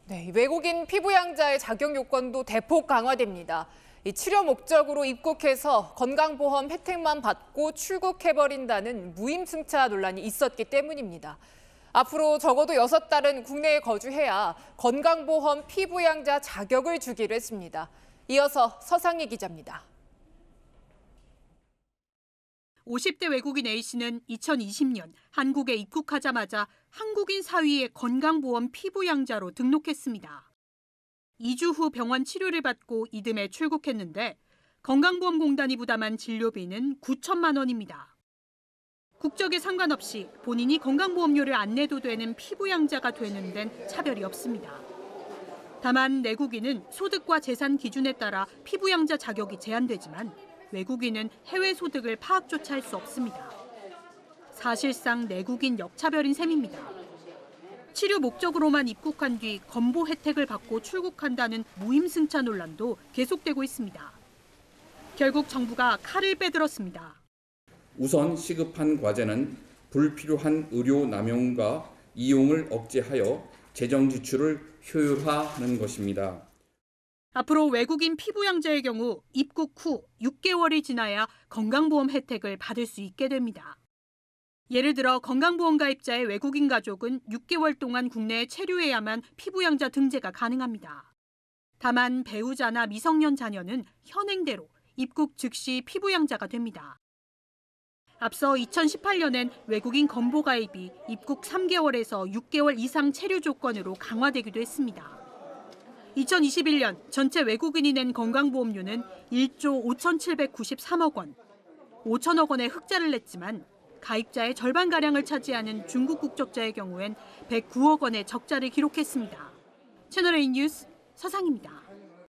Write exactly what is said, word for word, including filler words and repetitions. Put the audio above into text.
네, 외국인 피부양자의 자격 요건도 대폭 강화됩니다. 이 치료 목적으로 입국해서 건강보험 혜택만 받고 출국해버린다는 무임승차 논란이 있었기 때문입니다. 앞으로 적어도 여섯 달은 국내에 거주해야 건강보험 피부양자 자격을 주기로 했습니다. 이어서 서상희 기자입니다. 오십 대 외국인 A씨는 이천이십 년 한국에 입국하자마자 한국인 사위의 건강보험 피부양자로 등록했습니다. 이 주 후 병원 치료를 받고 이듬해 출국했는데 건강보험공단이 부담한 진료비는 구천만 원입니다. 국적에 상관없이 본인이 건강보험료를 안 내도 되는 피부양자가 되는 데는 차별이 없습니다. 다만 내국인은 소득과 재산 기준에 따라 피부양자 자격이 제한되지만 외국인은 해외 소득을 파악조차 할 수 없습니다. 사실상 내국인 역차별인 셈입니다. 치료 목적으로만 입국한 뒤 건보 혜택을 받고 출국한다는 무임승차 논란도 계속되고 있습니다. 결국 정부가 칼을 빼들었습니다. 우선 시급한 과제는 불필요한 의료 남용과 이용을 억제하여 재정 지출을 효율화하는 것입니다. 앞으로 외국인 피부양자의 경우 입국 후 육 개월이 지나야 건강보험 혜택을 받을 수 있게 됩니다. 예를 들어 건강보험 가입자의 외국인 가족은 육 개월 동안 국내에 체류해야만 피부양자 등재가 가능합니다. 다만 배우자나 미성년 자녀는 현행대로 입국 즉시 피부양자가 됩니다. 앞서 이천십팔 년엔 외국인 건보 가입이 입국 삼 개월에서 육 개월 이상 체류 조건으로 강화되기도 했습니다. 이천이십일 년 전체 외국인이 낸 건강보험료는 일조 오천칠백구십삼억 원, 오천억 원의 흑자를 냈지만 가입자의 절반가량을 차지하는 중국 국적자의 경우엔 백구억 원의 적자를 기록했습니다. 채널A 뉴스 서상입니다.